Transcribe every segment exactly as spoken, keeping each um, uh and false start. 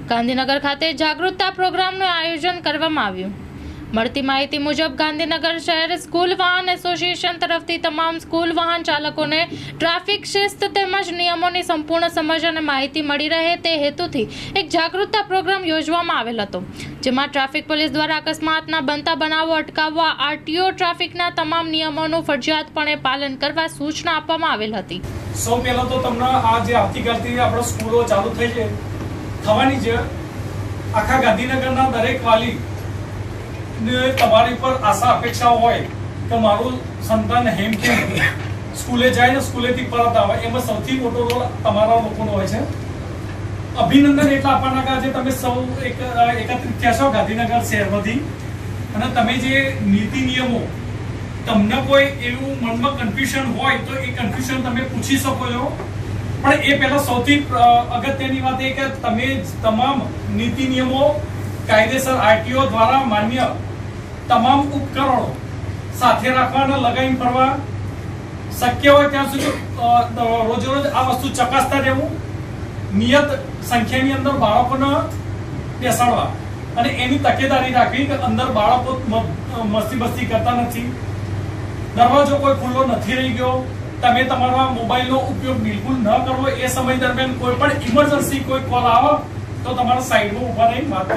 ગાંધીનગર ખાતે જાગૃતતા પ્રોગ્રામનું આયોજન કરવામાં આવ્યું। મળતી માહિતી મુજબ ગાંધીનગર શહેર સ્કૂલ વાહન એસોસિએશન તરફથી તમામ સ્કૂલ વાહન ચાલકોને ટ્રાફિક શિસ્ત તેમજ નિયમોની સંપૂર્ણ સમજ અને માહિતી મળી રહે તે હેતુથી એક જાગૃતતા પ્રોગ્રામ યોજવામાં આવેલ હતો, જેમાં ટ્રાફિક પોલીસ દ્વારા અકસ્માતના બનતા બનાવો અટકાવવા આરટીઓ ટ્રાફિકના તમામ નિયમોનું ફરજિયાતપણે પાલન કરવા સૂચના આપવામાં આવેલ હતી। સૌ પહેલા તો તમને આ જે આવતીકાલથી આપણે સ્કૂલો ચાલુ થઈ છે થવાની છે, આખા ગાંધીનગરના દરેક વાલી તમારી પર આશા અપેક્ષા હોય કે મારું સંતાન હેમખેમ સ્કૂલે જાય ને સ્કૂલેથી પરત આવે, એમાં સૌથી મોટો રોલ તમારા લોકોનો હોય છે। અભિનંદન એટલા આપવાના કે આજે તમે સૌ એક એકત્રિત થયા છો ગાંધીનગર શહેરમાંથી, અને તમે જે નીતિ નિયમો તમને કોઈ એવું મનમાં કન્ફ્યુઝન હોય તો એ કન્ફ્યુઝન તમે પૂછી શકો છો, પણ એ પહેલા સૌથી અગત્યની વાત એ કે તમે તમામ નીતિ નિયમો કાયદેસર આરટીઓ દ્વારા માન્ય તમામ ઉપકરણો સાથે રાખવાના લગાવીને ફરવા, શક્ય હોય ત્યાં સુધી રોજ રોજ આ વસ્તુ ચકાસતા રહેવું, નિયત સંખ્યાની અંદર બાળકોને બેસાડવા અને એની તકેદારી રાખવી કે અંદર બાળકો મસ્તી બસ્તી કરતા નથી, દરવાજો કોઈ ખુલ્લો નથી રહી ગયો, તમે તમારા મોબાઈલનો ઉપયોગ બિલકુલ ન કરવો, એ સમય દરમિયાન કોઈ પણ ઇમરજન્સી કોઈ કોલ આવે તો તમારા સાઈડમાં ઉભા રહીને વાત.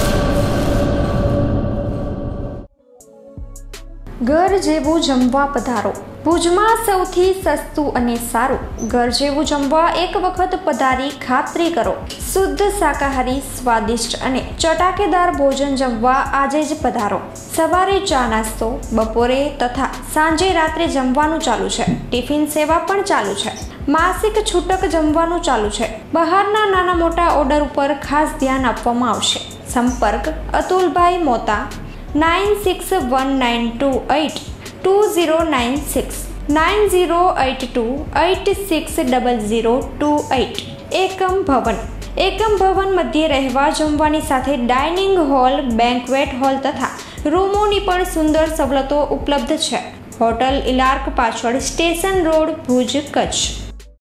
ઘર જેવું જમવા પધારો। ભુજમાં સૌથી સસ્તું અને સારું ઘર જેવું જમવા એક વખત પધારી ખાતરી કરો। શુદ્ધ શાકાહારી સ્વાદિષ્ટ અને ચટાકેદાર ભોજન જમવા આજે જ પધારો। સવારે ચા નાસ્તો, બપોરે તથા સાંજે રાત્રે જમવાનું ચાલુ છે। ટિફિન સેવા પણ ચાલુ છે। માસિક છૂટક જમવાનું ચાલુ છે। બહારના નાના મોટા ઓર્ડર ઉપર ખાસ ધ્યાન આપવામાં આવશે। સંપર્ક Atulbhai Mota nine six one nine two eight two zero nine six nine zero eight two eight six double zero two eight. એકમ ભવન એકમ ભવન મધ્યે રહેવા જમવાની સાથે ડાઇનિંગ હોલ, બેન્ક્વેટ હોલ તથા રૂમોની પણ સુંદર સવલતો ઉપલબ્ધ છે। હોટલ ઇલાર્ક પાછળ સ્ટેશન રોડ, ભુજ, કચ્છ।